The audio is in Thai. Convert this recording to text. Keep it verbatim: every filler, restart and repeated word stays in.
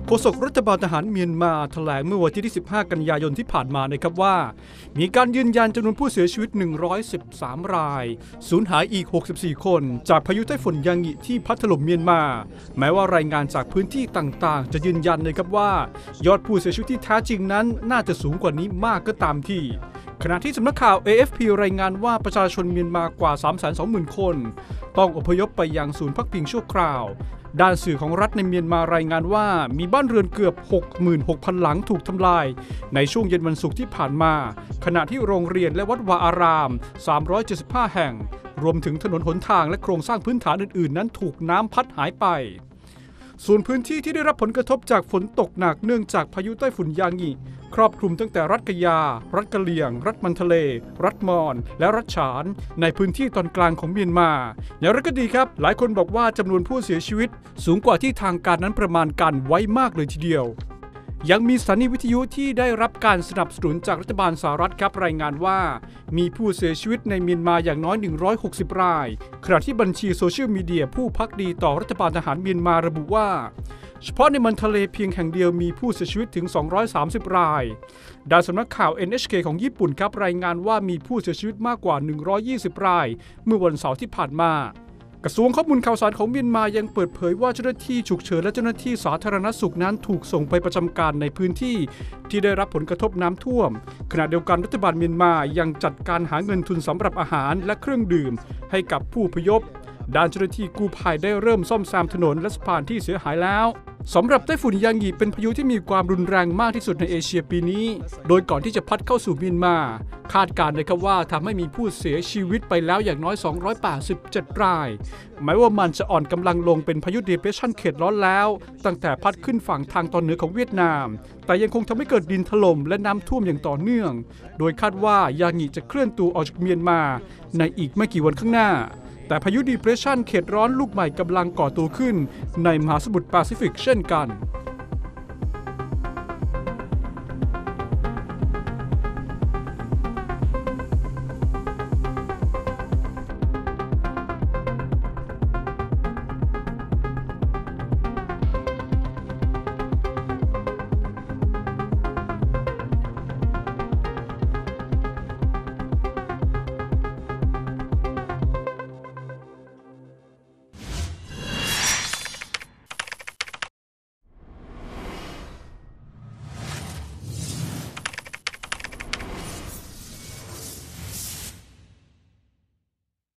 โฆษกรัฐบาลทหารเมียนมาแถลงเมื่อวันที่สิบห้ากันยายนที่ผ่านมานะครับว่ามีการยืนยันจำนวนผู้เสียชีวิตหนึ่งร้อยสิบสามรายสูญหายอีกหกสิบสี่คนจากพายุไต้ฝุ่นยางิที่พัดถล่มเมียนมาแม้ว่ารายงานจากพื้นที่ต่างๆจะยืนยันนะครับว่ายอดผู้เสียชีวิตที่แท้จริงนั้นน่าจะสูงกว่านี้มากก็ตามที่ขณะที่สำนักข่าว เอ เอฟ พี รายงานว่าประชาชนเมียนมากว่า สามแสนสองหมื่น คนต้องอพยพไปยังศูนย์พักพิงชั่วคราวด้านสื่อของรัฐในเมียนมารายงานว่ามีบ้านเรือนเกือบ หกหมื่นหกพัน หลังถูกทำลายในช่วงเย็นวันศุกร์ที่ผ่านมาขณะที่โรงเรียนและวัดวาอารามสามร้อยเจ็ดสิบห้าแห่งรวมถึงถนนหนทางและโครงสร้างพื้นฐานอื่นๆนั้นถูกน้ำพัดหายไปส่วนพื้นที่ที่ได้รับผลกระทบจากฝนตกหนักเนื่องจากพายุไต้ฝุ่นยางิครอบคลุมตั้งแต่รัฐกะยารัฐกะเหรี่ยงรัฐมันทะเลรัฐมอญและรัฐฉานในพื้นที่ตอนกลางของเมียนมาอย่างไรก็ดีครับหลายคนบอกว่าจำนวนผู้เสียชีวิตสูงกว่าที่ทางการนั้นประมาณการไว้มากเลยทีเดียวยังมีสถานีวิทยุที่ได้รับการสนับสนุนจากรัฐบาลสหรัฐครับรายงานว่ามีผู้เสียชีวิตในเมียนมาอย่างน้อยหนึ่งร้อยหกสิบรายขณะที่บัญชีโซเชียลมีเดียผู้ภักดีต่อรัฐบาลทหารเมียนมาระบุว่าเฉพาะในมันทะเลเพียงแห่งเดียวมีผู้เสียชีวิตถึงสองร้อยสามสิบรายด้านสำนักข่าว เอ็น เอช เค ของญี่ปุ่นครับรายงานว่ามีผู้เสียชีวิตมากกว่าหนึ่งร้อยยี่สิบรายเมื่อวันเสาร์ที่ผ่านมากระทรวงข้อมูลข่าวสารของเมียนมายังเปิดเผยว่าเจ้าหน้าที่ฉุกเฉินและเจ้าหน้าที่สาธารณสุขนั้นถูกส่งไปประจำการในพื้นที่ที่ได้รับผลกระทบน้ำท่วมขณะเดียวกันรัฐบาลเมียนมายังจัดการหาเงินทุนสำหรับอาหารและเครื่องดื่มให้กับผู้อพยพด้านเจ้าหน้าที่กู้ภัยได้เริ่มซ่อมแซมถนนและสะพานที่เสียหายแล้วสำหรับไต้ฝุ่นยางิเป็นพายุที่มีความรุนแรงมากที่สุดในเอเชียปีนี้โดยก่อนที่จะพัดเข้าสู่เมียนมาคาดการณ์นะครับว่าทำให้มีผู้เสียชีวิตไปแล้วอย่างน้อยสองร้อยแปดสิบเจ็ดรายแม้ว่ามันจะอ่อนกำลังลงเป็นพายุ Depression เขตร้อนแล้วตั้งแต่พัดขึ้นฝั่งทางตอนเหนือของเวียดนามแต่ยังคงทำให้เกิดดินถล่มและน้ำท่วมอย่างต่อเนื่องโดยคาดว่ายางิจะเคลื่อนตัวออกจากเมียนมาในอีกไม่กี่วันข้างหน้าแต่พายุ Depression เขตร้อนลูกใหม่กำลังก่อตัวขึ้นในมหาสมุทรแปซิฟิกเช่นกัน